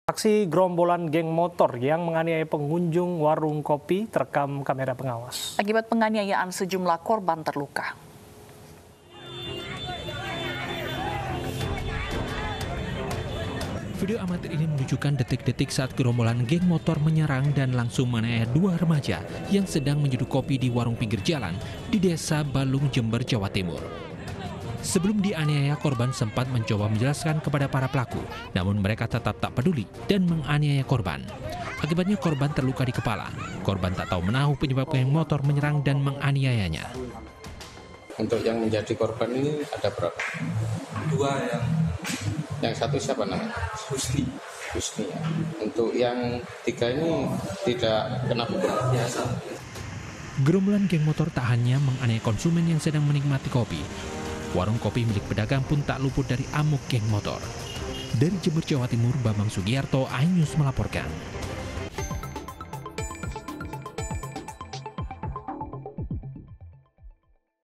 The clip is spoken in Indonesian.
Aksi gerombolan geng motor yang menganiaya pengunjung warung kopi terekam kamera pengawas. Akibat penganiayaan, sejumlah korban terluka. Video amatir ini menunjukkan detik-detik saat gerombolan geng motor menyerang dan langsung menganiaya dua remaja yang sedang menyeduh kopi di warung pinggir jalan di Desa Balung, Jember, Jawa Timur. Sebelum dianiaya, korban sempat mencoba menjelaskan kepada para pelaku, namun mereka tetap tak peduli dan menganiaya korban. Akibatnya korban terluka di kepala. Korban tak tahu menahu penyebab geng motor menyerang dan menganiayanya. Untuk yang menjadi korban ini ada berapa? Dua Yang satu siapa namanya? Husni. Husni ya. Untuk yang tiga ini tidak kena pukulan. Biasa. Gerombolan geng motor tak hanya menganiaya konsumen yang sedang menikmati kopi. Warung kopi milik pedagang pun tak luput dari amuk geng motor. Dari Jember, Jawa Timur, Bambang Sugiarto, iNews melaporkan.